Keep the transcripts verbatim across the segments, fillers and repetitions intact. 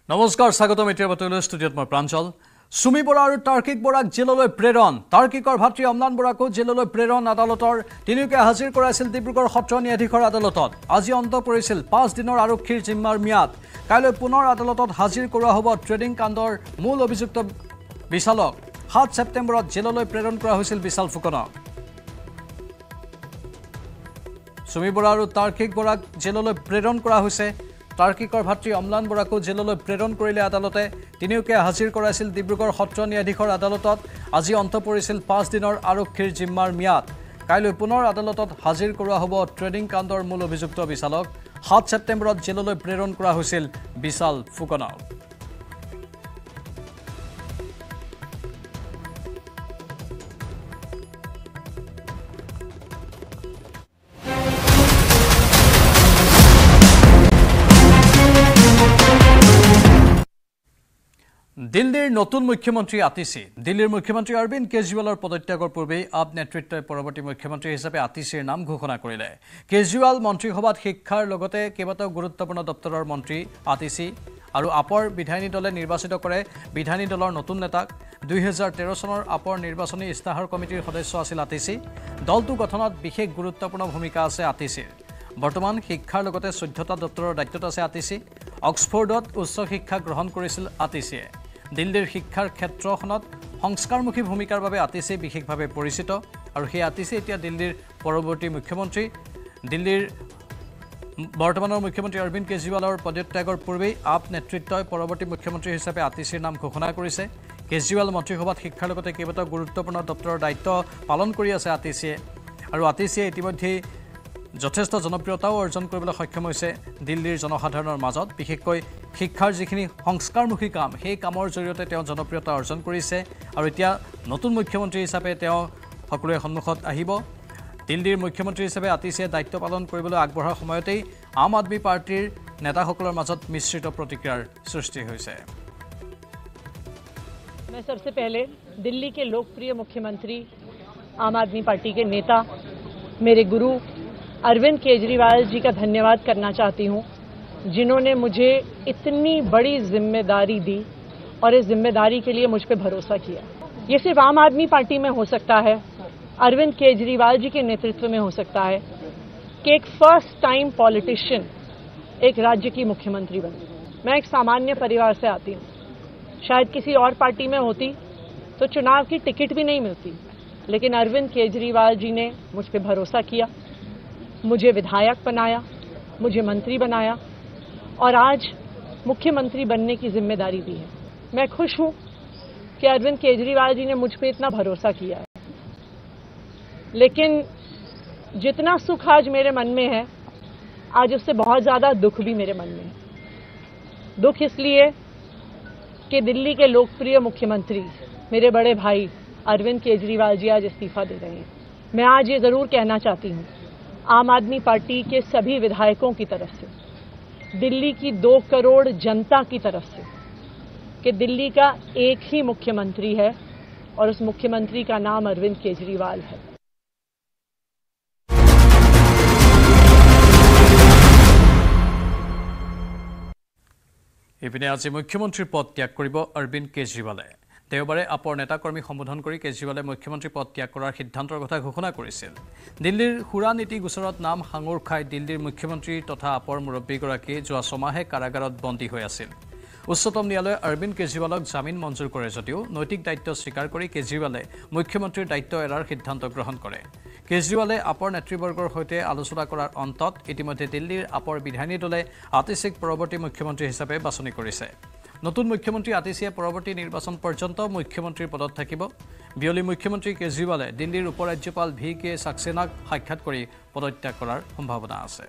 নমস্কাৰ স্বাগতম এতিয়া বতলৈ ষ্টুডিঅত মই প্ৰাঞ্জল সুমি বৰা আৰু তাৰ্কিক বৰাক জেললৈ প্ৰেৰণ তাৰ্কিকৰ ভাতৃ অমলান বৰাকো জেললৈ প্ৰেৰণ আদালতৰ তিনিওকে হাজিৰ কৰাইছিল ডিব্ৰুগড় সত্ৰ ন্যায়াধীশৰ আদালতত আজি অন্ত পৰিছিল পাঁচ দিনৰ আৰক্ষীৰ জিম্মাৰ ম্যাদ কাইলৈ পুনৰ আদালতত হাজিৰ কৰা হ'ব ট্ৰেডিং কাণ্ডৰ মূল অভিযুক্ত বিশালক সাত ছেপ্টেম্বৰত জেললৈ প্ৰেৰণ কৰা হৈছিল বিশাল ফুকনক সুমি বৰা আৰু তাৰ্কিক বৰাক জেললৈ প্ৰেৰণ কৰা হৈছে তাৰ্কিকৰ ভাতৃ অমলান বৰাকো জেললৈ প্ৰেৰণ কৰিলে আদালতে তিনিওকে হাজিৰ কৰাইছিল ডিব্ৰুগড় সত্ৰ ন্যায়াধীশৰ আদালতত আজি অন্ত পৰিছিল পাঁচ দিনৰ আৰক্ষীৰ জিম্মাৰ ম্যাদ কাইলৈ পুনৰ আদালতত হাজিৰ কৰা হ'ব ট্ৰেডিং কাণ্ডৰ মূল অভিযুক্ত বিশালক সাত ছেপ্টেম্বৰত জেললৈ প্ৰেৰণ কৰা হৈছিল বিশাল ফুকনক দিল্লীৰ নতুন মুখ্যমন্ত্ৰী আতিশী দিল্লীৰ মুখ্যমন্ত্ৰী অৰবিন্দ কেজৰিৱালৰ পদত্যাগৰ পূৰ্বে আপ নেতৃত্বই পৰৱৰ্তী মুখ্যমন্ত্ৰী হিচাপে আতিশীৰ নাম ঘোষণা কৰিলে কেজৰিৱাল মন্ত্ৰীসভাত শিক্ষাৰ লগতে কেইবাটাও গুৰুত্বপূৰ্ণ দপ্তৰৰ মন্ত্ৰী আতিশী আৰু আপৰ বিধায়িনী দলে নিৰ্বাচিত কৰে বিধায়িনী দলৰ নতুন নেতাক দুই হাজাৰ তেৰ চনৰ আপৰ নিৰ্বাচনী ইস্তাহাৰ কমিটিৰ সদস্য আছিল আতিশী দলটো গঠনত বিশেষ গুৰুত্বপূৰ্ণ ভূমিকা আছে আতিশীৰ বৰ্তমান শিক্ষাৰ লগতে চৈধ্যটা দপ্তৰৰ দায়িত্বত আছে আতিশী অক্সফৰ্ডত উচ্চ শিক্ষা গ্ৰহণ কৰিছিল আতিশীয়ে দিল্লীৰ শিক্ষাৰ ক্ষেত্ৰখনত সংস্কাৰমুখী ভূমিকাৰ বাবে আতিশী বিশেষভাৱে পৰিচিত আৰু সেই আতিশী এতিয়া দিল্লীৰ পৰৱৰ্তী মুখ্যমন্ত্ৰী দিল্লীৰ বৰ্তমানৰ মুখ্যমন্ত্ৰী অৰবিন্দ কেজৰিৱালৰ পদত্যাগৰ পূৰ্বেই আপ নেতৃত্বই পৰৱৰ্তী মুখ্যমন্ত্ৰী হিচাপে আতিশীৰ নাম ঘোষণা কৰিছে কেজৰিৱাল মন্ত্ৰীসভাত শিক্ষাৰ লগতে কেইবাটাও গুৰুত্বপূৰ্ণ দপ্তৰৰ দায়িত্ব পালন কৰি আছে আতিশীয়ে আৰু আতিশীয়ে ইতিমধ্যে যথেষ্ট জনপ্ৰিয়তাও অৰ্জন কৰিবলৈ সক্ষম হৈছে দিল্লীৰ জনসাধাৰণৰ মাজত বিশেষকৈ শিক্ষাৰ যিখিনি সংস্কাৰমুখী কাম সেই কামৰ জৰিয়তে তেওঁ জনপ্ৰিয়তা অৰ্জন কৰিছে আৰু এতিয়া নতুন মুখ্যমন্ত্ৰী হিচাপে তেওঁ সকলোৰে সন্মুখত আহিব দিল্লীৰ মুখ্যমন্ত্ৰী হিচাপে আতিশীয়ে দায়িত্ব পালন কৰিবলৈ আগবঢ়াৰ সময়তেই আম আদমি পাৰ্টিৰ নেতাসকলৰ মাজত মিশ্ৰিত প্ৰতিক্ৰিয়াৰ সৃষ্টি হৈছে मैं सबसे पहले दिल्ली के लोकप्रिय मुख्यमंत्री आम आदमी पार्टी के नेता मेरे गुरु अरविंद केजरीवाल जी का धन्यवाद करना चाहती हूं जिन्होंने मुझे इतनी बड़ी जिम्मेदारी दी और इस जिम्मेदारी के लिए मुझ पे भरोसा किया ये सिर्फ आम आदमी पार्टी में हो सकता है अरविंद केजरीवाल जी के नेतृत्व में हो सकता है कि एक फर्स्ट टाइम पॉलिटिशियन एक राज्य की मुख्यमंत्री बने मैं एक सामान्य परिवार से आती हूं शायद किसी और पार्टी में होती तो चुनाव की टिकट भी नहीं मिलती लेकिन अरविंद केजरीवाल जी ने मुझ पे भरोसा किया मुझे विधायक बनाया मुझे मंत्री बनाया और आज मुख्यमंत्री बनने की जिम्मेदारी दी है मैं खुश हूं कि अरविंद केजरीवाल जी ने मुझ पे इतना भरोसा किया है लेकिन जितना सुख आज मेरे मन में है आज उससे बहुत ज़्यादा दुख भी मेरे मन में है दुख इसलिए कि दिल्ली के लोकप्रिय मुख्यमंत्री मेरे बड़े भाई अरविंद केजरीवाल जी आज इस्तीफा दे रहे हैं मैं आज ये ज़रूर कहना चाहती हूँ आम आदमी पार्टी के सभी विधायकों की तरफ से दिल्ली की दो करोड़ जनता की तरफ से कि दिल्ली का एक ही मुख्यमंत्री है और उस मुख्यमंत्री का नाम अरविंद केजरीवाल है ইপিনে আজি মুখ্যমন্ত্ৰীৰ পদ ত্যাগ কৰিব অৰবিন্দ কেজৰিৱালে দেওবাৰে আপৰ নেতাকৰ্মী সম্বোধন কৰি কেজৰিৱালে মুখ্যমন্ত্ৰী পদ ত্যাগ কৰাৰ সিদ্ধান্তৰ কথা ঘোষণা কৰিছিল দিল্লীৰ সুৰা নীতি গোচৰত নাম সাঙুৰ খাই দিল্লীৰ মুখ্যমন্ত্ৰী তথা আপৰ মুৰব্বীগৰাকী যোৱা ছমাহে কাৰাগাৰত বন্দী হৈ আছিল উচ্চতম ন্যায়ালয়ে অৰবিন্দ কেজৰিৱালক জামিন মঞ্জুৰ কৰে যদিও নৈতিক দায়িত্ব স্বীকাৰ কৰি কেজৰিৱালে মুখ্যমন্ত্ৰীৰ দায়িত্ব এৰাৰ সিদ্ধান্ত গ্ৰহণ কৰে কেজৰিৱালে আপৰ নেতৃবৰ্গৰ সৈতে আলোচনা কৰাৰ অন্তত ইতিমধ্যে দিল্লীৰ আপৰ বিধায়িনী দলে আতিশীক পৰৱৰ্তী মুখ্যমন্ত্ৰী হিচাপে বাছনি কৰিছে নতুন মুখ্যমন্ত্ৰী আতিশীয়ে পৰৱৰ্তী নিৰ্বাচন পৰ্যন্ত মুখ্যমন্ত্ৰীৰ পদত থাকিব বিয়লি মুখ্যমন্ত্ৰী কেজৰিৱালে দিল্লীৰ উপৰাজ্যপাল ভি কে সাক্সেনাক সাক্ষাৎ কৰি পদত্যাগ কৰাৰ সম্ভাৱনা আছে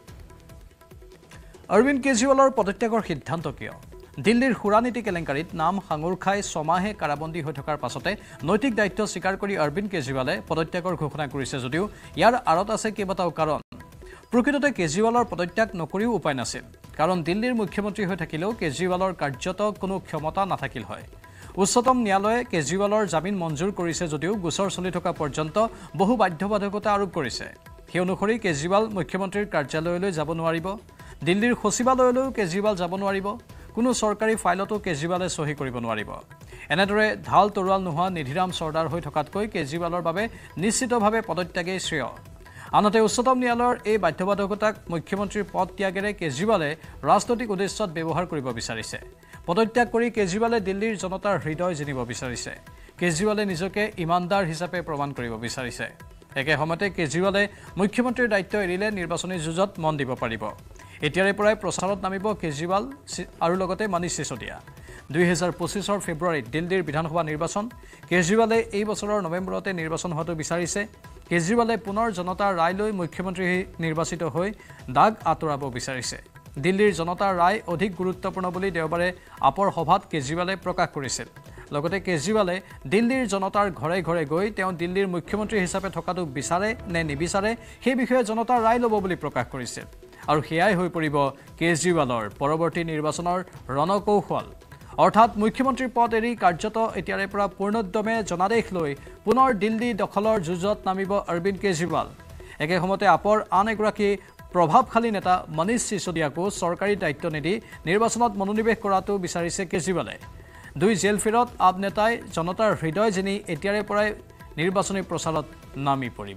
অৰবিন্দ কেজৰিৱালৰ পদত্যাগৰ সিদ্ধান্ত কিয় দিল্লীৰ সুৰানীতি কেলেংকাৰীত নাম সাঙুৰ খাই ছমাহে কাৰাবন্দী হৈ থকাৰ পাছতে নৈতিক দায়িত্ব স্বীকাৰ কৰি অৰবিন্দ কেজৰিৱালে পদত্যাগৰ ঘোষণা কৰিছে যদিও ইয়াৰ আঁৰত আছে কেইবাটাও কাৰণ প্ৰকৃততে কেজৰিৱালৰ পদত্যাগ নকৰিও উপায় নাছিল কাৰণ দিল্লীৰ মুখ্যমন্ত্ৰী হৈ থাকিলেও কেজৰিৱালৰ কাৰ্যত কোনো ক্ষমতা নাথাকিল হয় উচ্চতম ন্যায়ালয়ে কেজৰিৱালৰ জামিন মঞ্জুৰ কৰিছে যদিও গোচৰ চলি থকা পৰ্যন্ত বহু বাধ্যবাধকতা আৰোপ কৰিছে সেই অনুসৰি কেজৰিৱাল মুখ্যমন্ত্ৰীৰ কাৰ্যালয়লৈ যাব নোৱাৰিব দিল্লীৰ সচিবালয়লৈ কেজৰিৱাল যাব নোৱাৰিব কোনো চৰকাৰী ফাইলতো কেজৰিৱালে চহী কৰিব নোৱাৰিব এনেদৰে ঢাল তৰোৱাল নোহোৱা নিধিৰাম চৰ্দাৰ হৈ থকাতকৈ কেজৰিৱালৰ বাবে নিশ্চিতভাৱে পদত্যাগেই শ্ৰেয় আনহাতে উচ্চতম ন্যায়ালয়ৰ এই বাধ্যবাধকতাক মুখ্যমন্ত্ৰীৰ পদ ত্যাগেৰে কেজৰিৱালে ৰাজনৈতিক উদ্দেশ্যত ব্যৱহাৰ কৰিব বিচাৰিছে পদত্যাগ কৰি কেজৰিৱালে দিল্লীৰ জনতাৰ হৃদয় জিনিব বিচাৰিছে কেজৰিৱালে নিজকে ইমানদাৰ হিচাপে প্ৰমাণ কৰিব বিচাৰিছে একে সময়তে কেজৰিৱালে মুখ্যমন্ত্ৰীৰ দায়িত্ব এৰিলে নিৰ্বাচনী যুঁজত মন দিব পাৰিব এতিয়াৰে পৰাই প্ৰচাৰত নামিব কেজৰিৱাল আৰু লগতে মনীষ সিসোদিয়া দুই হাজাৰ পঁচিছৰ ফেব্ৰুৱাৰীত দিল্লীৰ বিধানসভা নিৰ্বাচন কেজৰিৱালে এই বছৰৰ নৱেম্বৰতে নিৰ্বাচন হোৱাটো বিচাৰিছে কেজৰিৱালে পুনৰ জনতাৰ ৰায় লৈ মুখ্যমন্ত্ৰী নিৰ্বাচিত হৈ দাগ আঁতৰাব বিচাৰিছে দিল্লীৰ জনতাৰ ৰায় অধিক গুৰুত্বপূৰ্ণ বুলি দেওবাৰে আপৰ সভাত কেজৰিৱালে প্ৰকাশ কৰিছিল লগতে কেজৰিৱালে দিল্লীৰ জনতাৰ ঘৰে ঘৰে গৈ তেওঁ দিল্লীৰ মুখ্যমন্ত্ৰী হিচাপে থকাটো বিচাৰে নে নিবিচাৰে সেই বিষয়ে জনতাৰ ৰায় ল'ব বুলি প্ৰকাশ কৰিছিল আৰু সেয়াই হৈ পৰিব কেজৰিৱালৰ পৰৱৰ্তী নিৰ্বাচনৰ ৰণকৌশল অৰ্থাৎ মুখ্যমন্ত্ৰীৰ পদ এৰি কাৰ্যত এতিয়াৰে পৰা পূৰ্ণোদ্যমে জনাদেশ লৈ পুনৰ দিল্লী দখলৰ যুঁজত নামিব অৰবিন্দ কেজৰিৱাল একে সময়তে আপৰ আন এগৰাকী প্ৰভাৱশালী নেতা মনীষ সিসোদিয়াকো চৰকাৰী দায়িত্ব নিদি নিৰ্বাচনত মনোনিৱেশ কৰাটো বিচাৰিছে কেজৰিৱালে দুই জেল ফেৰত আপ নেতাই জনতাৰ হৃদয় জিনি এতিয়াৰে পৰাই নিৰ্বাচনী প্ৰচাৰত নামি পৰিব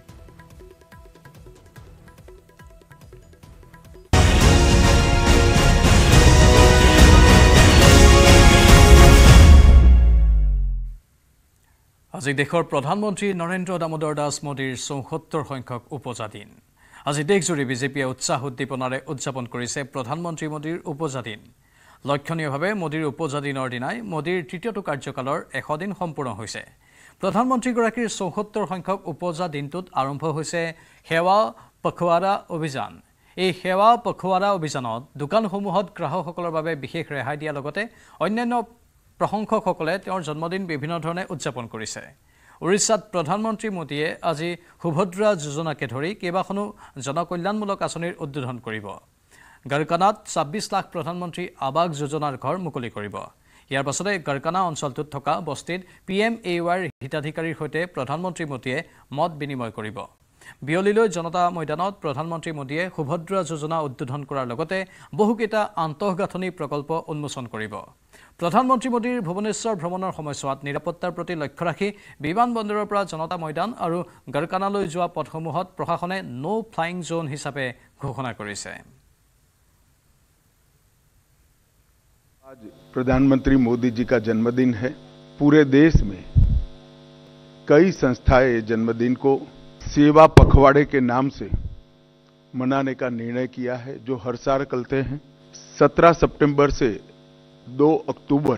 আজি দেশৰ প্ৰধানমন্ত্ৰী নৰেন্দ্ৰ দামোদৰ দাস মোদীৰ চৌসত্তৰ সংখ্যক উপজা দিন আজি দেশজুৰি বিজেপিয়ে উৎসাহ উদ্দীপনাৰে উদযাপন কৰিছে প্ৰধানমন্ত্ৰী মোদীৰ উপজা দিন লক্ষণীয়ভাৱে মোদীৰ উপজা দিনৰ দিনাই মোদীৰ তৃতীয়টো কাৰ্যকালৰ এশ দিন সম্পূৰ্ণ হৈছে প্ৰধানমন্ত্ৰীগৰাকীৰ চৌসত্তৰ সংখ্যক উপজা দিনটোত আৰম্ভ হৈছে সেৱা পখৱাৰা অভিযান এই সেৱা পখৱাৰা অভিযানত দোকানসমূহত গ্ৰাহকসকলৰ বাবে বিশেষ ৰেহাই দিয়াৰ লগতে অন্যান্য প্ৰশংসকসকলে তেওঁৰ জন্মদিন বিভিন্ন ধৰণে উদযাপন কৰিছে উৰিষ্যাত প্ৰধানমন্ত্ৰী মোদীয়ে আজি সুভদ্ৰা যোজনাকে ধৰি কেইবাখনো জনকল্যাণমূলক আঁচনিৰ উদ্বোধন কৰিব গৰকানাত ছাব্বিছ লাখ প্ৰধানমন্ত্ৰী আৱাস যোজনাৰ ঘৰ মুকলি কৰিব ইয়াৰ পাছতে গৰকানা অঞ্চলটোত থকা বস্তিত পি এম এ ৱাইৰ হিতাধিকাৰীৰ সৈতে প্ৰধানমন্ত্ৰী মোদীয়ে মত বিনিময় কৰিব বিয়লিলৈ জনতা ময়দানত প্ৰধানমন্ত্ৰী মোদীয়ে সুভদ্ৰা যোজনা উদ্বোধন কৰাৰ লগতে বহুকেইটা আন্তঃগাঁথনি প্ৰকল্প উন্মোচন কৰিব প্ৰধানমন্ত্ৰী মোদীৰ ভুৱনেশ্বৰ ভ্ৰমণৰ সময়ছোৱাত নিৰাপত্তাৰ প্ৰতি লক্ষ্য ৰাখি বিমান বন্দৰৰ পৰা জনতা ময়দান আৰু গৰকানালৈ যোৱা পথসমূহত প্ৰশাসনে নো ফ্লাইং জোন হিচাপে ঘোষণা কৰিছে आज प्रधानमंत्री मोदी जी का जन्मदिन है पूरे देश में कई संस्थाएं जन्मदिन को सेवा पखवाड़े के नाम से मनाने का निर्णय किया है जो हर साल करते हैं सत्रह सितंबर से दो अक्टूबर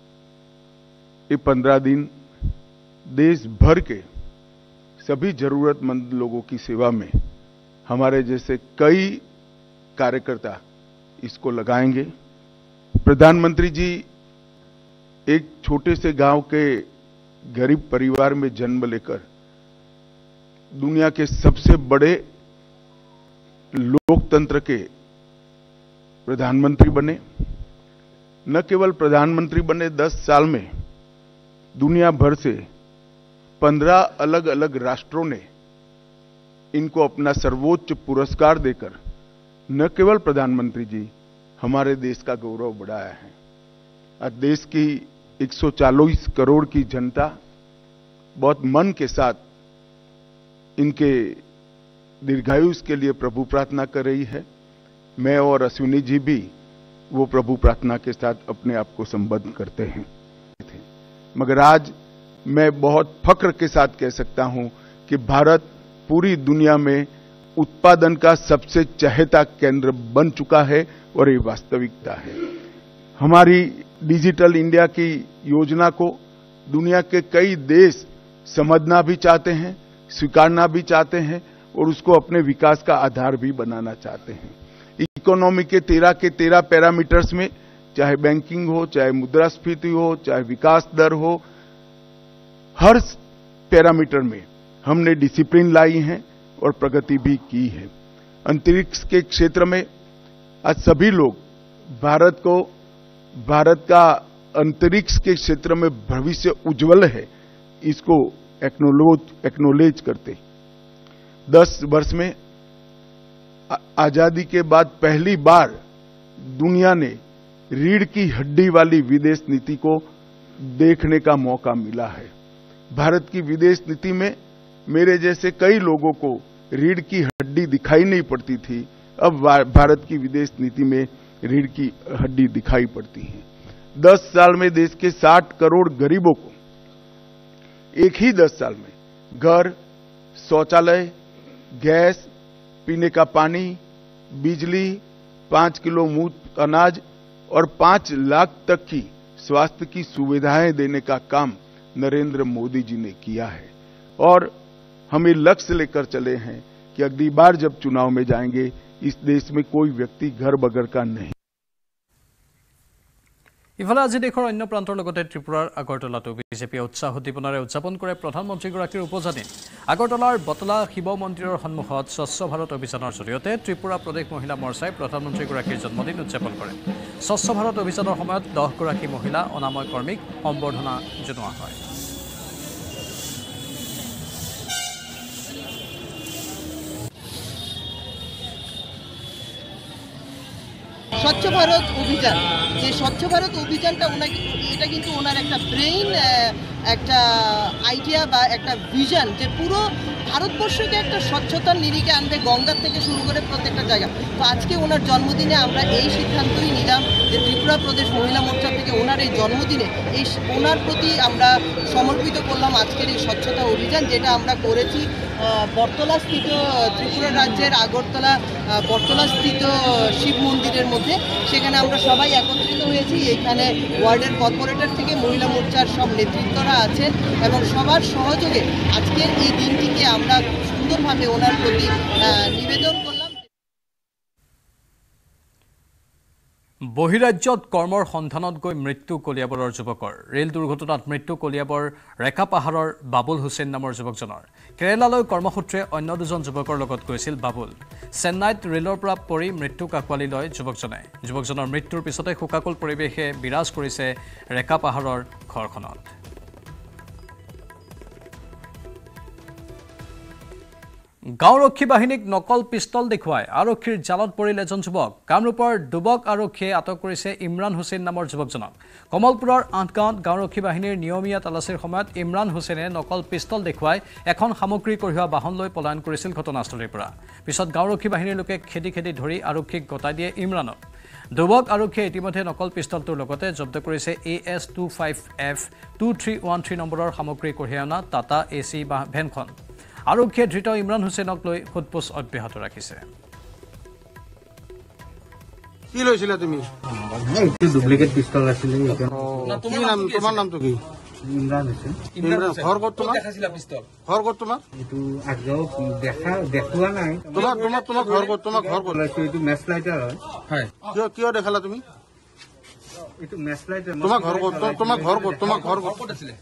ये पंद्रह दिन देश भर के सभी जरूरतमंद लोगों की सेवा में हमारे जैसे कई कार्यकर्ता इसको लगाएंगे प्रधानमंत्री जी एक छोटे से गांव के गरीब परिवार में जन्म लेकर दुनिया के सबसे बड़े लोकतंत्र के प्रधानमंत्री बने न केवल प्रधानमंत्री बने दस साल में दुनिया भर से पंद्रह अलग अलग राष्ट्रों ने इनको अपना सर्वोच्च पुरस्कार देकर न केवल प्रधानमंत्री जी हमारे देश का गौरव बढ़ाया है आज देश की एक सौ चालीस करोड़ की जनता बहुत मन के साथ इनके दीर्घायुष के लिए प्रभु प्रार्थना कर रही है मैं और अश्विनी जी भी वो प्रभु प्रार्थना के साथ अपने आप को संबद्ध करते हैं मगर आज मैं बहुत फक्र के साथ कह सकता हूं कि भारत पूरी दुनिया में उत्पादन का सबसे चहेता केंद्र बन चुका है और ये वास्तविकता है हमारी डिजिटल इंडिया की योजना को दुनिया के कई देश समझना भी चाहते हैं स्वीकारना भी चाहते हैं और उसको अपने विकास का आधार भी बनाना चाहते हैं इकोनॉमी के तेरह के तेरह पैरामीटर्स में चाहे बैंकिंग हो चाहे मुद्रास्फीति हो चाहे विकास दर हो हर पैरामीटर में हमने डिसिप्लिन लाई है और प्रगति भी की है अंतरिक्ष के क्षेत्र में आज सभी लोग भारत को भारत का अंतरिक्ष के क्षेत्र में भविष्य उज्जवल है इसको एक्नोलेज एक्नोलेज करते दस वर्ष में आजादी के बाद पहली बार दुनिया ने रीढ़ की हड्डी वाली विदेश नीति को देखने का मौका मिला है। भारत की विदेश नीति में मेरे जैसे कई लोगों को रीढ़ की हड्डी दिखाई नहीं पड़ती थी, अब भारत की विदेश नीति में रीढ़ की हड्डी दिखाई पड़ती है। दस साल में देश के साठ करोड़ गरीबों को एक ही दस साल में घर, शौचालय, गैस, पीने का पानी, बिजली, पांच किलो मुफ्त अनाज और पांच लाख तक की स्वास्थ्य की सुविधाएं देने का काम नरेंद्र मोदी जी ने किया है। और हमें लक्ष्य लेकर चले हैं कि अगली बार जब चुनाव में जाएंगे इस देश में कोई व्यक्ति घर बगैर का नहीं। ইফালে আজি দেশৰ অন্য প্ৰান্তৰ লগতে ত্ৰিপুৰাৰ আগৰতলাতো বিজেপিয়ে উৎসাহ উদ্দীপনাৰে উদযাপন কৰে প্ৰধানমন্ত্ৰীগৰাকীৰ উপজনী। আগৰতলাৰ বটলা শিৱ মন্দিৰৰ সন্মুখত স্বচ্ছ ভাৰত অভিযানৰ জৰিয়তে ত্ৰিপুৰা প্ৰদেশ মহিলা মৰ্চাই প্ৰধানমন্ত্ৰীগৰাকীৰ জন্মদিন উদযাপন কৰে। স্বচ্ছ ভাৰত অভিযানৰ সময়ত দহগৰাকী মহিলা অনাময় কৰ্মীক সম্বৰ্ধনা জনোৱা হয়। স্বচ্ছ ভারত অভিযান, যে স্বচ্ছ ভারত অভিযানটা ওনাকে এটা কিন্তু ওনার একটা ব্রেইন, একটা আইডিয়া বা একটা ভিশন, যে পুরো ভারতবর্ষকে একটা স্বচ্ছতার নিরিখে আনবে, গঙ্গার থেকে শুরু করে প্রত্যেকটা জায়গা। তো আজকে ওনার জন্মদিনে আমরা এই সিদ্ধান্তই নিলাম যে ত্রিপুরা প্রদেশ মহিলা মোর্চা থেকে ওনার এই জন্মদিনে এই ওনার প্রতি আমরা সমর্পিত করলাম আজকের এই স্বচ্ছতা অভিযান, যেটা আমরা করেছি বটতলা স্থিত ত্রিপুরা রাজ্যের আগরতলা বটতলা স্থিত শিব মন্দিরের মধ্যে। সেখানে আমরা সবাই একত্রিত হয়েছি। এখানে ওয়ার্ডের কর্পোরেটর থেকে মহিলা মোর্চার সব নেতৃত্বরা আছেন এবং সবার সহযোগে আজকের এই দিনটিকে আমরা সুন্দরভাবে ওনার প্রতি নিবেদন করলাম। বহিৰাজ্যত কৰ্মৰ সন্ধানত গৈ মৃত্যু কলিয়াবৰৰ যুৱকৰ। ৰেল দুৰ্ঘটনাত মৃত্যু কলিয়াবৰ ৰেকা পাহাৰৰ বাবুল হুছেইন নামৰ যুৱকজনৰ। কেৰালালৈ কৰ্মসূত্ৰে অন্য দুজন যুৱকৰ লগত গৈছিল বাবুল। চেন্নাইত ৰেলৰ পৰা পৰি মৃত্যুক আঁকোৱালি লয় যুৱকজনে। যুৱকজনৰ মৃত্যুৰ পিছতে শোকাকুল পৰিৱেশে বিৰাজ কৰিছে ৰেকা পাহাৰৰ ঘৰখনত। গাঁওৰক্ষী বাহিনীক নকল পিষ্টল দেখুৱাই আৰক্ষীৰ জালত পৰিল এজন যুৱক। কামৰূপৰ দুবক আৰক্ষীয়ে আটক কৰিছে ইমৰান হুছেইন নামৰ যুৱকজনক। কমলপুৰৰ আঠগাঁৱত গাঁওৰক্ষী বাহিনীৰ নিয়মীয়া তালাচীৰ সময়ত ইমৰান হুছেইনে নকল পিষ্টল দেখুৱাই এখন সামগ্ৰী কঢ়িওৱা বাহন লৈ পলায়ন কৰিছিল ঘটনাস্থলীৰ পৰা। পিছত গাঁওৰক্ষী বাহিনীৰ লোকে খেদি খেদি ধৰি আৰক্ষীক গতাই দিয়ে ইমৰানক। দুবক আৰক্ষীয়ে ইতিমধ্যে নকল পিষ্টলটোৰ লগতে জব্দ কৰিছে A S two five F two three one three নম্বৰৰ সামগ্ৰী কঢ়িয়াই অনা টাটা এ চি ভেনখন। আৰক্ষীয়ে ধৃত ইমৰান হুছেইনক লৈ সোধপোছ অব্যাহত ৰাখিছে। কি লৈছিলা তুমি? ডুপ্লিকেট পিস্তল আছিলে। কি নাম, তোমাৰ নামটো কি? ইমৰান হুছেইন। ইমৰান, ঘৰ ক'ত তোমাৰ? ঘৰ ক'ত তোমাৰ? এইটো আগজাও দেখা দেখুৱা নাই। তোমাৰ তোমাৰ তোমাৰ ঘৰ ক'ত? তোমাৰ ঘৰ ক'ত? এইটো মেচ লাইটাৰ হয়। হয়। কিয় কিয় দেখালা তুমি? এইটো মেচ লাইটাৰ। তোমাৰ ঘৰ ক'ত? তোমাৰ ঘৰ ক'ত? তোমাৰ ঘৰ ক'ত আছিলে?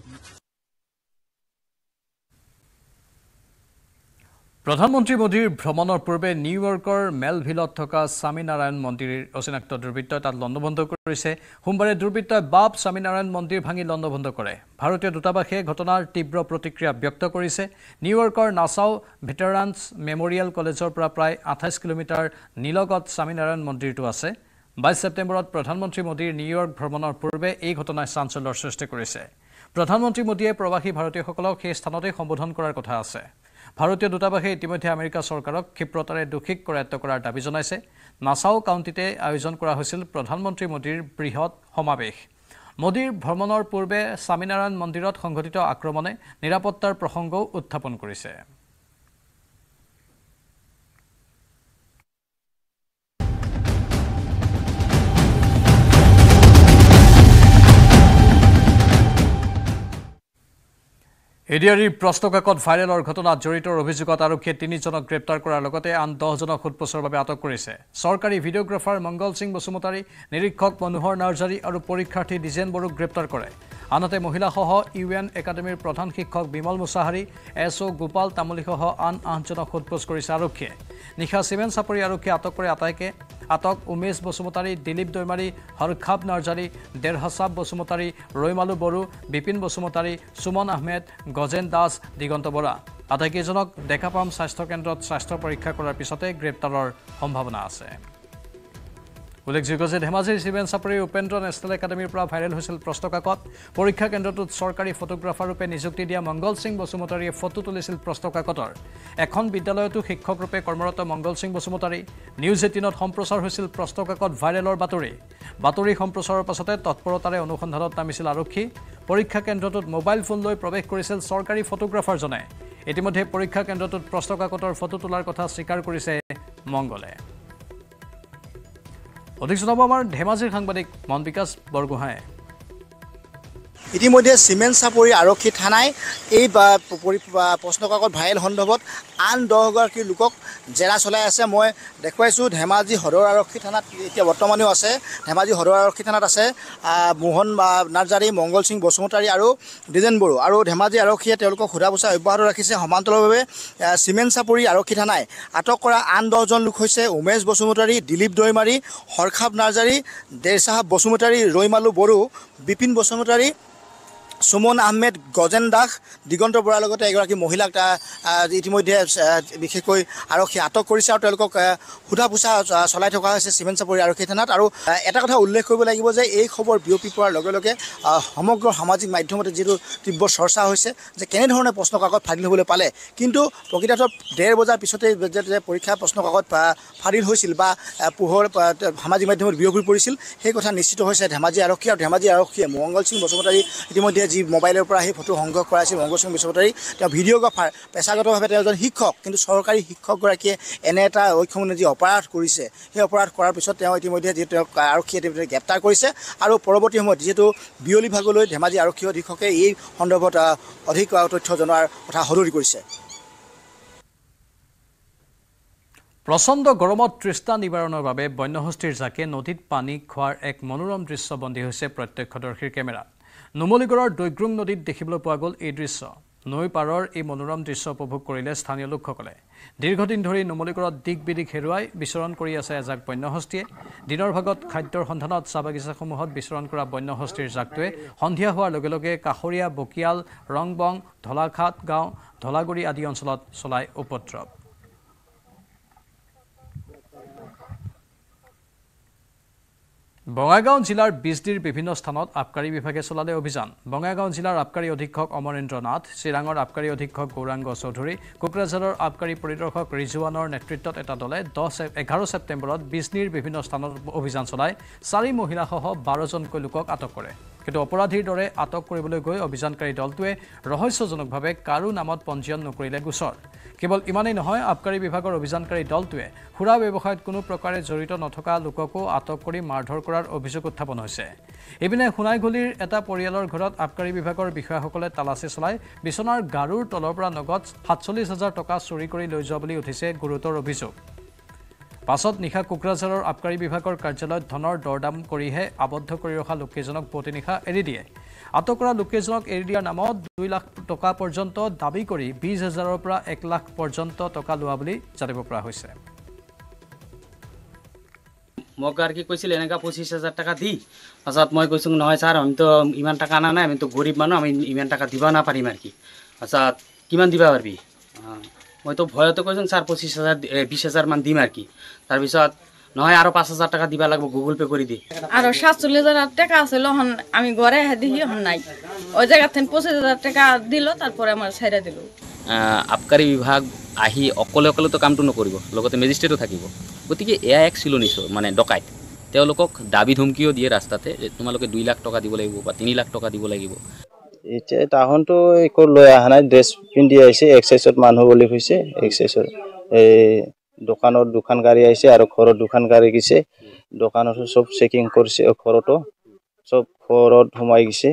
প্ৰধানমন্ত্ৰী মোদীৰ ভ্ৰমণৰ পূৰ্বে নিউয়ৰ্কৰ মেলভিলত থকা স্বামীনাৰায়ণ মন্দিৰৰ অচিনাক্ত দুৰ্বৃত্তই তাত লণ্ডভণ্ড কৰিছে। সোমবাৰে দুৰ্বৃত্তই বাপ স্বামীনাৰায়ণ মন্দিৰ ভাঙি লণ্ডভণ্ড কৰে। ভাৰতীয় দূতাবাসে ঘটনাৰ তীব্ৰ প্ৰতিক্ৰিয়া ব্যক্ত কৰিছে। নিউয়ৰ্কৰ নাছাও ভেটাৰানছ মেমৰিয়েল কলেজৰ পৰা প্ৰায় আঠাইছ কিলোমিটাৰ নিলগত স্বামীনাৰায়ণ মন্দিৰটো আছে। বাইছ ছেপ্টেম্বৰত প্ৰধানমন্ত্ৰী মোদীৰ নিউয়ৰ্ক ভ্ৰমণৰ পূৰ্বে এই ঘটনাই চাঞ্চল্যৰ সৃষ্টি কৰিছে। প্ৰধানমন্ত্ৰী মোদীয়ে প্ৰৱাসী ভাৰতীয়সকলক সেই স্থানতে সম্বোধন কৰাৰ কথা আছে। ভাৰতীয় দূতাবাসে ইতিমধ্যে আমেৰিকা চৰকাৰক ক্ষিপ্ৰতাৰে দোষীক কৰায়ত্ব কৰাৰ দাবী জনাইছে। নাছাও কাউণ্টিতে আয়োজন কৰা হৈছিল প্ৰধানমন্ত্ৰী মোদীৰ বৃহৎ সমাৱেশ। মোদীৰ ভ্ৰমণৰ পূৰ্বে স্বামীনাৰায়ণ মন্দিৰত সংঘটিত আক্ৰমণে নিৰাপত্তাৰ প্ৰসংগও উত্থাপন কৰিছে। এডিআৰিৰ প্ৰশ্নকাকত ভাইৰেলৰ ঘটনাত জড়িত অভিযোগত আৰক্ষীয়ে তিনিজনক গ্ৰেপ্তাৰ কৰাৰ লগতে আন দহজনক সোধপোছৰ বাবে আটক কৰিছে। চৰকাৰী ভিডিঅ'গ্ৰাফাৰ মংগল সিং বসুমতাৰী, নিৰীক্ষক মনোহৰ নাৰ্জাৰী আৰু পৰীক্ষাৰ্থী ডিজেন বড়োক গ্ৰেপ্তাৰ কৰে। আনহাতে মহিলাসহ ইউ এন একাডেমীৰ প্ৰধান শিক্ষক বিমল মুছাহাৰী, এছ অ' গোপাল তামুলীসহ আন আঠজনক সোধপোছ কৰিছে আৰক্ষীয়ে। নিশা চিমেণ্ট চাপৰি আৰক্ষীয়ে আটক কৰে আটাইকে। আটক উমেশ বসুমতাৰী, দিলীপ দৈমাৰী, হৰখাব নাৰ্জাৰী, দেৰহাছাব বসুমতাৰী, ৰৈমালু বড়ো, বিপিন বসুমতাৰী, সুমন আহমেদ, গজেন দাস, দিগন্ত বৰা। আটাইকেইজনক ডেকাপাম স্বাস্থ্য কেন্দ্ৰত স্বাস্থ্য পৰীক্ষা কৰাৰ পিছতে গ্ৰেপ্তাৰৰ সম্ভাৱনা আছে। উল্লেখযোগ্য যে ধেমাজিৰ চিমেন চাপৰিৰ উপেন্দ্ৰ নেশ্যনেল একাডেমীৰ পৰা ভাইৰেল হৈছিল প্ৰশ্নকাকত পৰীক্ষা কেন্দ্ৰটোত চৰকাৰী ফটোগ্ৰাফাৰ ৰূপে নিযুক্তি দিয়া মংগল সিং বসুমতাৰীয়ে ফটো তুলিছিল প্ৰশ্নকাকতৰ এখন বিদ্যালয়তো শিক্ষক ৰূপে কৰ্মৰত মংগল সিং বসুমতাৰী নিউজ এইটিনত সম্প্ৰচাৰ হৈছিল প্ৰশ্নকাকত ভাইৰেলৰ বাতৰি বাতৰি সম্প্ৰচাৰৰ পাছতে তৎপৰতাৰে অনুসন্ধানত নামিছিল আৰক্ষী পৰীক্ষা কেন্দ্ৰটোত মোবাইল ফোন লৈ প্ৰৱেশ কৰিছিল চৰকাৰী ফটোগ্ৰাফাৰজনে ইতিমধ্যে পৰীক্ষা কেন্দ্ৰটোত প্ৰশ্নকাকতৰ ফটো তোলাৰ কথা স্বীকাৰ কৰিছে মংগলে অধিক জনাব আমাৰ ধেমাজিৰ সাংবাদিক মন বিকাশ বৰগোহাঁই ইতিমধ্যে চিমেন চাপৰি আৰক্ষী থানায় এই প্ৰশ্নকাকত ভাইৰেল সন্দৰ্ভত আন দহগৰাকী লোকক জেৰা চলাই আছে মই দেখুৱাইছোঁ ধেমাজি সদৰ আৰক্ষী থানাত এতিয়া বৰ্তমানেও আছে ধেমাজি সদৰ আৰক্ষী থানাত আছে মোহন নাৰ্জাৰী মংগল সিং বসুমতাৰী আৰু দ্বিজেন বড়ো আৰু ধেমাজি আৰক্ষীয়ে তেওঁলোকক সোধা পোছা অব্যাহত ৰাখিছে সমান্তৰালভাৱে চিমেন চাপৰি আৰক্ষী থানায় আটক কৰা আন দহজন লোক হৈছে উমেশ বসুমতাৰী দিলীপ দৈমাৰী হৰখাব নাৰ্জাৰী দেৰচাহাব বসুমতাৰী ৰৈমালু বড়ো বিপিন বসুমতাৰী সুমন আহমেদ গজেন দাস দিগন্ত বৰাৰ লগতে এগৰাকী মহিলাক ইতিমধ্যে বিশেষকৈ আৰক্ষী আটক কৰিছে আৰু তেওঁলোকক সোধা পোছা চলাই থকা হৈছে চিমেন চাপৰি আৰক্ষী থানাত আৰু এটা কথা উল্লেখ কৰিব লাগিব যে এই খবৰ বিয়পি পৰাৰ লগে লগে সমগ্ৰ সামাজিক মাধ্যমতে যিটো তীব্ৰ চৰ্চা হৈছে যে কেনেধৰণে প্ৰশ্নকাকত ফাদিল হ'বলৈ পালে কিন্তু প্ৰকৃতাৰ্থত ডেৰ বজাৰ পিছতে যে পৰীক্ষা প্ৰশ্নকাকত ফাদিল হৈছিল বা পোহৰ সামাজিক মাধ্যমত বিয়পি পৰিছিল সেই কথা নিশ্চিত হৈছে ধেমাজি আৰক্ষী আৰু ধেমাজি আৰক্ষীয়ে মংগল সিং বসুমতাৰী ইতিমধ্যে যি মোবাইলৰ পৰা সেই ফটো সংগ্ৰহ কৰা আছিল মংগল সিং বসুমতাৰী তেওঁ ভিডিঅ'গ্ৰাফাৰ পেছাগতভাৱে তেওঁ এজন শিক্ষক কিন্তু চৰকাৰী শিক্ষকগৰাকীয়ে এনে এটা ঐক্যমনে যি অপৰাধ কৰিছে সেই অপৰাধ কৰাৰ পিছত তেওঁ ইতিমধ্যে যিহেতু তেওঁক আৰক্ষীয়ে গ্ৰেপ্তাৰ কৰিছে আৰু পৰৱৰ্তী সময়ত যিহেতু বিয়লি ভাগলৈ ধেমাজি আৰক্ষী অধীক্ষকে এই সন্দৰ্ভত অধিক তথ্য জনোৱাৰ কথা সদৰি কৰিছে প্ৰচণ্ড গৰমত তৃষ্ণা নিবাৰণৰ বাবে বন্যহস্তীৰ জাকে নদীত পানী খোৱাৰ এক মনোৰম দৃশ্য বন্দী হৈছে প্ৰত্যক্ষদৰ্শীৰ কেমেৰাত নুমলীগড়ৰ দৈগ্ৰুং নদীত দেখিবলৈ পোৱা গ'ল এই দৃশ্য নৈ পাৰৰ এই মনোৰম দৃশ্য উপভোগ কৰিলে স্থানীয় লোকসকলে দীৰ্ঘদিন ধৰি নুমলীগড়ত দিক বিদিক হেৰুৱাই বিচৰণ কৰি আছে এজাক বন্যহস্তীয়ে দিনৰ ভাগত খাদ্যৰ সন্ধানত চাহ বাগিচাসমূহত বিচৰণ কৰা বন্যহস্তীৰ জাকটোৱে সন্ধিয়া হোৱাৰ লগে লগে কাষৰীয়া বকিয়াল ৰংবং ধলাঘাট গাঁও ধলাগুৰি আদি অঞ্চলত চলাই উপদ্ৰৱ বঙাইগাঁও জিলাৰ বিজদিৰ বিভিন্ন স্থানত আবকাৰী বিভাগে চলালে অভিযান বঙাইগাঁও জিলাৰ আবকাৰী অধীক্ষক অমৰেন্দ্ৰ নাথ চিৰাঙৰ আবকাৰী অধীক্ষক গৌৰাংগ চৌধুৰী কোকৰাঝাৰৰ আবকাৰী পৰিদৰ্শক ৰিজৱানৰ নেতৃত্বত এটা দলে দহ এঘাৰ ছেপ্টেম্বৰত বিজনীৰ বিভিন্ন স্থানত অভিযান চলাই চাৰি মহিলাসহ বাৰজনকৈ লোকক আটক কৰে কিন্তু অপৰাধীৰ দৰে আটক কৰিবলৈ গৈ অভিযানকাৰী দলটোৱে ৰহস্যজনকভাৱে কাৰো নামত পঞ্জীয়ন নকৰিলে গোচৰ কেৱল ইমানেই নহয় আবকাৰী বিভাগৰ অভিযানকাৰী দলটোৱে খুৰা ব্যৱসায়ত কোনো প্ৰকাৰে জড়িত নথকা লোককো আটক কৰি মাৰধৰ কৰাৰ অভিযোগ উত্থাপন হৈছে ইপিনে সোণাইগুলিৰ এটা পৰিয়ালৰ ঘৰত আবকাৰী বিভাগৰ বিষয়াসকলে তালাচী চলাই বিচনাৰ গাৰুৰ তলৰ পৰা নগদ সাতচল্লিছ হাজাৰ টকা চুৰি কৰি লৈ যোৱা বুলি উঠিছে গুৰুতৰ অভিযোগ পাছত নিশা কোকৰাঝাৰৰ আবকাৰী বিভাগৰ কাৰ্যালয়ত ধনৰ দৰদাম কৰিহে আবদ্ধ কৰি ৰখা লোককেইজনক পুৱতি নিশা এৰি দিয়ে আটক কৰা লোককেইজনক এৰি দিয়াৰ নামত দুই লাখ টকা পৰ্যন্ত দাবী কৰি বিশ হাজাৰৰ পৰা এক লাখ পৰ্যন্ত টকা লোৱা বুলি জানিব পৰা হৈছে মোক আর কি কৈছিল এনেকা পঁচিছ হাজাৰ টকা দি পাছত মই কৈছোঁ নহয় ছাৰ আমি তো ইমান টকা আনা নাই আমি তো গৰীব মানুহ আমি ইমান টকা দিব নাপাৰিম আর কি পাছত কিমান দিবা পারবি মই তো ভয়তে কৈছোঁ ছাৰ পঁচিছ হাজাৰ বিশ হাজাৰ মান দিম আর কি তাৰপিছত নহয় আৰু পাঁচ হাজাৰ টাকা দিবা লাগব গুগল পে কৰি দি আর সাতচল্লিশ হাজার টাকা আছিল হন আমি ঘরে দেখি হন নাই ওই জায়গা থেকে পঁচিশ হাজার টাকা দিল তারপরে আমার ছেড়ে দিল আবকাৰী বিভাগ আহি অকলে অকলে তো কামটো নকৰিব লগতে মেজিষ্ট্ৰেটো থাকিব গতিকে এয়া এক চিলনিছ মানে ডকাইত তেওঁলোকক দাবী ধমকিও দিয়ে ৰাস্তাতে যে তোমালোকে দুই লাখ টকা দিব লাগিব বা তিনি লাখ টকা দিব লাগিব এতিয়া তাহনটো একো লৈ অহা নাই ড্ৰেছ পিন্ধি আহিছে এক্সাৰচাইজত মানুহ বুলি কৈছে এক্সাৰচাইজৰ এই দোকানৰ দোকান গাড়ী আহিছে আৰু ঘৰৰ দোকান গাড়ী গৈছে দোকানত সব চেকিং কৰিছে ঘৰতো সব ঘৰত সোমাই গৈছে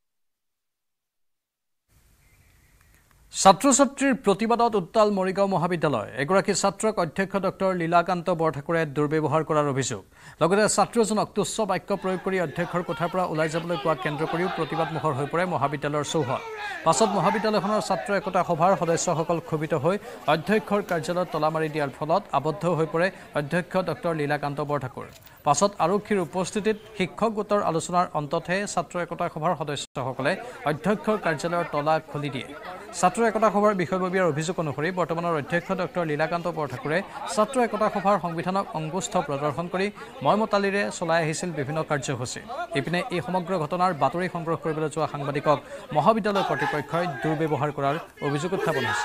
ছাত্ৰ ছাত্ৰীৰ প্ৰতিবাদত উত্তাল মৰিগাঁও মহাবিদ্যালয় এগৰাকী ছাত্ৰক অধ্যক্ষ ডক্টৰ লীলাকান্ত বৰঠাকুৰে দুৰ্ব্যৱহাৰ কৰাৰ অভিযোগ লগতে ছাত্ৰজনক তুচ্ছ বাক্য প্ৰয়োগ কৰি অধ্যক্ষৰ কোঠাৰ পৰা ওলাই যাবলৈ কোৱা কেন্দ্ৰ কৰিও প্ৰতিবাদমুখৰ হৈ পৰে মহাবিদ্যালয়ৰ চৌহদ পাছত মহাবিদ্যালয়খনৰ ছাত্ৰ একতা সভাৰ সদস্যসকল ক্ষোভিত হৈ অধ্যক্ষৰ কাৰ্যালয়ত তলা মাৰি দিয়াৰ ফলত আবদ্ধ হৈ পৰে অধ্যক্ষ ডক্টৰ লীলাকান্ত বৰঠাকুৰ পাছত আৰক্ষীৰ উপস্থিতিত শিক্ষক গোটৰ আলোচনাৰ অন্ততহে ছাত্ৰ একতা সভাৰ সদস্যসকলে অধ্যক্ষৰ কাৰ্যালয়ৰ তলা খুলি দিয়ে ছাত্ৰ একতা সভাৰ বিষয়ববীয়াৰ অভিযোগ অনুসৰি বৰ্তমানৰ অধ্যক্ষ ডক্টৰ লীলাকান্ত বৰঠাকুৰে ছাত্ৰ একতা সভাৰ সংবিধানক অংগুষ্ঠ প্ৰদৰ্শন কৰি ময়মতালিৰে চলাই আহিছিল বিভিন্ন কাৰ্যসূচী ইপিনে এই সমগ্ৰ ঘটনাৰ বাতৰি সংগ্ৰহ কৰিবলৈ যোৱা সাংবাদিকক মহাবিদ্যালয় কৰ্তৃপক্ষই দুৰ্ব্যৱহাৰ কৰাৰ অভিযোগ উত্থাপন হৈছে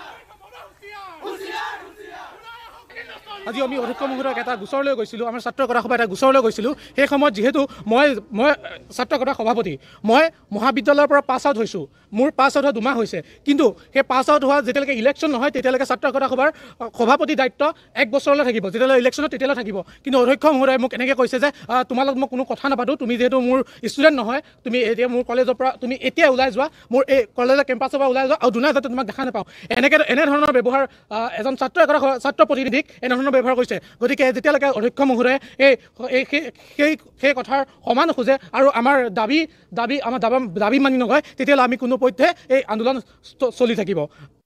আজি আমি অধ্যক্ষ মহোদয়ক এটা গোচৰ লৈ গৈছিলোঁ আমাৰ ছাত্ৰ একতা সভা এটা গোচৰ লৈ গৈছিলোঁ সেই সময়ত যিহেতু মই মই ছাত্ৰ একতা সভাপতি মই মহাবিদ্যালয়ৰ পৰা পাছ আউট হৈছোঁ মোৰ পাছ আউট হোৱা দুমাহ হৈছে কিন্তু সেই পাছ আউট হোৱা যেতিয়ালৈকে ইলেকশ্যন নহয় তেতিয়ালৈকে ছাত্ৰ একতা সভাৰ সভাপতি দায়িত্ব এক বছৰলৈ থাকিব যেতিয়ালৈ ইলেকশ্যনত তেতিয়ালৈ থাকিব কিন্তু অধ্যক্ষ মহোদয়ে মোক এনেকৈ কৈছে যে তোমাৰ লগত মই কোনো কথা নাপাতোঁ তুমি যিহেতু মোৰ ষ্টুডেণ্ট নহয় তুমি এতিয়া মোৰ কলেজৰ পৰা তুমি এতিয়া ওলাই যোৱা মোৰ এই কলেজৰ কেম্পাছৰ পৰা ওলাই যোৱা আৰু দুনাই যাতে তোমাক দেখা নাপাওঁ এনেকৈ এনেধৰণৰ ব্যৱহাৰ এজন ছাত্ৰ একতা ছাত্ৰ প্ৰতিনিধিক এনেধৰণৰ ব্যৱহাৰ কৰিছে গতিকে যেতিয়ালৈকে অধ্যক্ষ মহোদয়ে এই সেই সেই কথাৰ সমান খোজে আৰু আমাৰ দাবী দাবী আমাৰ দাবী মানি নকয় তেতিয়াহ'লে আমি কোনো পধ্যে এই আন্দোলন চলি থাকিব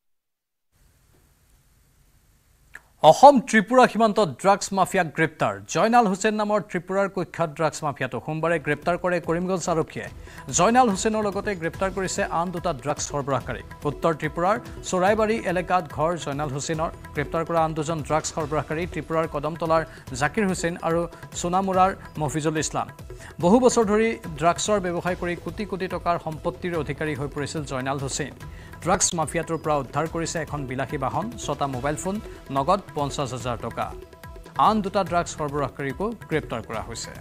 অসম ত্ৰিপুৰা সীমান্তত ড্ৰাগছ মাফিয়াক গ্ৰেপ্তাৰ জয়নাল হুছেইন নামৰ ত্ৰিপুৰাৰ কুখ্যাত ড্ৰাগছ মাফিয়াটো সোমবাৰে গ্ৰেপ্তাৰ কৰে কৰিমগঞ্জ আৰক্ষীয়ে জয়নাল হুছেইনৰ লগতে গ্ৰেপ্তাৰ কৰিছে আন দুটা ড্ৰাগছ সৰবৰাহকাৰী উত্তৰ ত্ৰিপুৰাৰ চৰাইবাৰী এলেকাত ঘৰ জয়নাল হুছেইনৰ গ্ৰেপ্তাৰ কৰা আন দুজন ড্ৰাগছ সৰবৰাহকাৰী ত্ৰিপুৰাৰ কদমতলাৰ জাকিৰ হুছেইন আৰু সোনামুৰাৰ মফিজুল ইছলাম বহু বছৰ ধৰি ড্ৰাগছৰ ব্যৱসায় কৰি কোটি কোটি টকাৰ সম্পত্তিৰ অধিকাৰী হৈ পৰিছিল জয়নাল হুছেইন ড্ৰাগছ মাফিয়াটোৰ পৰা উদ্ধাৰ কৰিছে এখন বিলাসী বাহন ছটা মোবাইল ফোন নগদ পঞ্চাছ হাজাৰ টকা আন দুটা ড্ৰাগছ সৰবৰাহকাৰীকো গ্ৰেপ্তাৰ কৰা হৈছে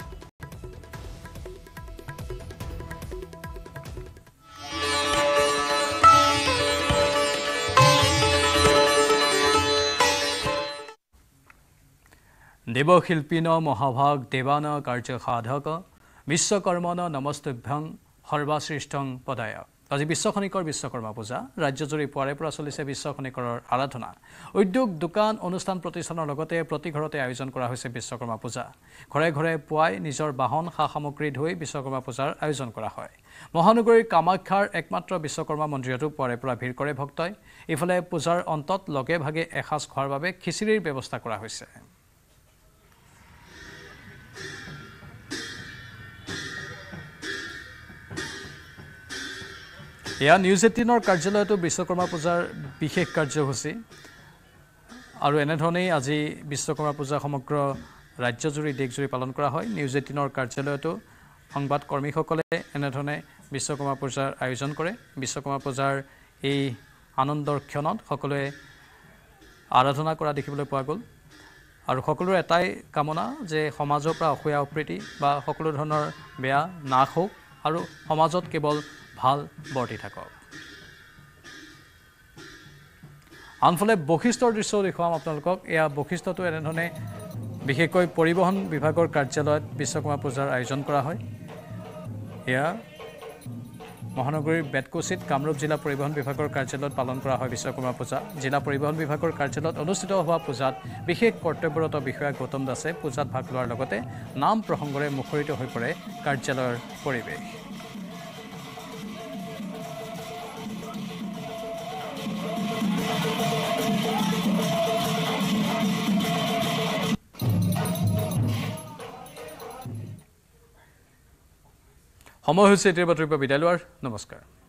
দেৱশিল্পিন মহাভাগ দেৱান কাৰ্য সাধক বিশ্বকৰ্মণ নমস্তুভ্যং সৰ্বশ্ৰেষ্ঠং পদায় আজি বিশ্ব খনিকৰ বিশ্বকৰ্মা পূজা ৰাজ্যজুৰি পুৱাৰে পৰা চলিছে বিশ্ব খনিকৰৰ আৰাধনা উদ্যোগ দোকান অনুষ্ঠান প্ৰতিষ্ঠানৰ লগতে প্ৰতি ঘৰতে আয়োজন কৰা হৈছে বিশ্বকৰ্মা পূজা ঘৰে ঘৰে পুৱাই নিজৰ বাহন সা সামগ্ৰী ধুই বিশ্বকৰ্মা পূজাৰ আয়োজন কৰা হয় মহানগৰীৰ কামাখ্যাৰ একমাত্ৰ বিশ্বকৰ্মা মন্দিৰতো পুৱাৰে পৰা ভিৰ কৰে ভক্তই ইফালে পূজাৰ অন্তত লগে ভাগে এসাঁজ খোৱাৰ বাবে খিচিৰিৰ ব্যৱস্থা কৰা হৈছে এয়া নিউজ এইটিনৰ কাৰ্যালয়তো বিশ্বকৰ্মা পূজাৰ বিশেষ কাৰ্যসূচী আৰু এনেধৰণেই আজি বিশ্বকৰ্মা পূজা সমগ্ৰ ৰাজ্যজুৰি দেশজুৰি পালন কৰা হয় নিউজ এইটিনৰ কাৰ্যালয়তো সংবাদ কৰ্মীসকলে এনেধৰণে বিশ্বকৰ্মা পূজাৰ আয়োজন কৰে বিশ্বকৰ্মা পূজাৰ এই আনন্দৰ ক্ষণত সকলোৱে আৰাধনা কৰা দেখিবলৈ পোৱা গ'ল আৰু সকলোৰে এটাই কামনা যে সমাজৰ পৰা অসূয়া অপ্ৰীতি বা সকলো ধৰণৰ বেয়া নাশ হওক আৰু সমাজত কেৱল ভাল বৰ্তি থাকক আনফালে বৈশিষ্ট্যৰ দৃশ্য দেখুৱাম আপোনালোকক এয়া বৈশিষ্ট্যটো এনেধৰণে বিশেষকৈ পৰিবহণ বিভাগৰ কাৰ্যালয়ত বিশ্বকৰ্মা পূজাৰ আয়োজন কৰা হয় এয়া মহানগৰীৰ বেতকুছিত কামৰূপ জিলা পৰিবহণ বিভাগৰ কাৰ্যালয়ত পালন কৰা হয় বিশ্বকৰ্মা পূজা জিলা পৰিবহণ বিভাগৰ কাৰ্যালয়ত অনুষ্ঠিত হোৱা পূজাত বিশেষ কৰ্তব্যৰত বিষয়া গৌতম দাসে পূজাত ভাগ লোৱাৰ লগতে নাম প্ৰসংগৰে মুখৰিত হৈ পৰে কাৰ্যালয়ৰ পৰিৱেশ সময় হৈছে এতিয়াৰ বাতৰিৰ পৰা বিদায় লোৱাৰ নমস্কাৰ